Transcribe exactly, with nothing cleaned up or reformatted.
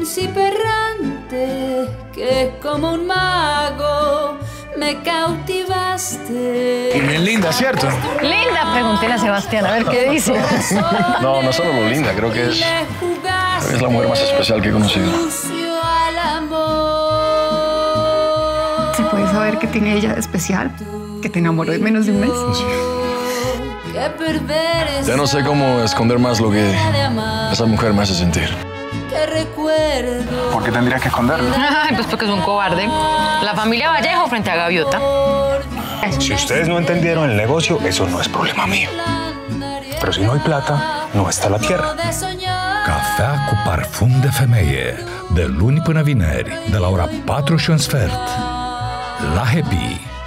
príncipe errante que es como un mago, me cautivaste. Y bien linda, ¿cierto? Linda, pregúntele a Sebastián a ver qué dice. No, no solo lo linda, creo que es, creo que es la mujer más especial que he conocido. ¿Se puede saber qué tiene ella de especial? ¿Que te enamoró en menos de un mes? Sí. Ya no sé cómo esconder más lo que esa mujer me hace sentir. ¿Por qué tendría que esconderlo? Ay, pues porque es un cobarde. La familia Vallejo frente a Gaviota. Si ustedes no entendieron el negocio, eso no es problema mío. Pero si no hay plata, no está la tierra. Cafea cu parfum de femeie, de luni până vineri, de la ora patru și un sfert. La Happy.